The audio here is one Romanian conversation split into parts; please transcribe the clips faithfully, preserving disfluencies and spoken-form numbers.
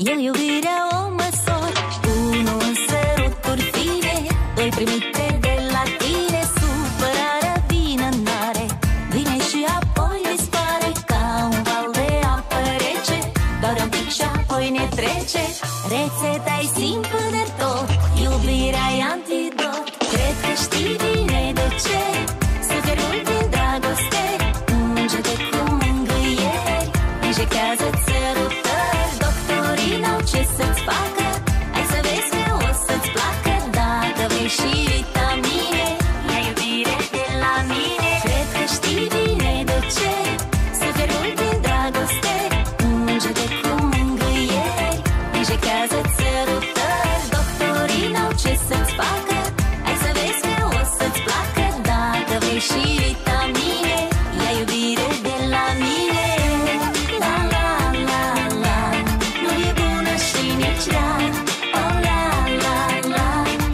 Eu iubirea o măsor. Unu în săruturi fine, doi primite de la tine. Supărarea vine n-are, vine și apoi dispare ca un val de apă rece. Doar un pic și apoi ne trece. Rețeta-i simplă de tot, iubirea-i antidot. Cred că știi bine de ce suferi mult din dragoste. Unge-te cu mângâieri, injectează-ți sărutări. Doctorii n-au ce să-ți facă, hai să vezi că o să-ți placă. Dacă vrei și vitamine, ia iubire de la mine. Cred că știi bine de ce suferi mult din dragoste. Unge-te cu mângâieri, injectează-ți sărutări. Doctorii n-au ce să-ți facă, hai să vezi că o să-ți placă. Dacă vrei și vitamine, ia iubire de la mine. La la la la, nu e bună și nici rea. Oh la la la,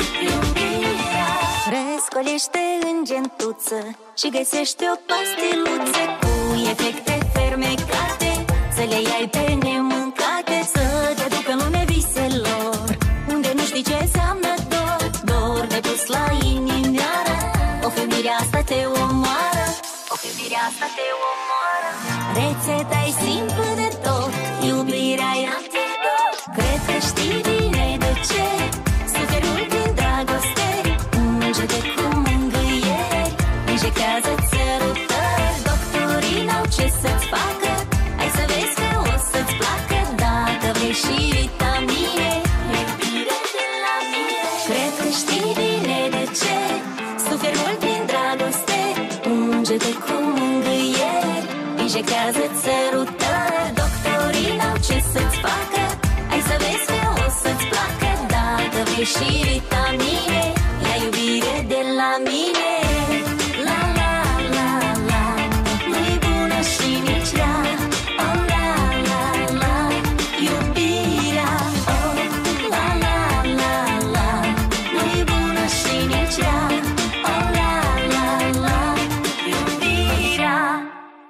iubirea. Răscolește în gentuță și găsește o pastiluță cu efecte fermecate, să le iai pe nemâncate, să te ducă în lume viselor, unde nu știi ce înseamnă dor. Dor de pus la inimioară, o femeie asta te omoară. O femeie asta te omoară. Rețeta-i simplă de tot, iubirea-i antidot. Cred că știi bine de ce suferi mult din dragoste. Unge-te cu mângâieri, injectează-ți sărutări. Doctorii n-au ce să-ți facă, hai să vezi că o să-ți placă. Dacă vrei și vitamine, iubire de la mine. Cred că știi bine de ce suferi mult din dragoste. Unge-te cu mângâieri, injectează-ți sărutări. Doctorii n-au ce să-ți facă, hai să vezi că o să-ți placă. Dacă vrei și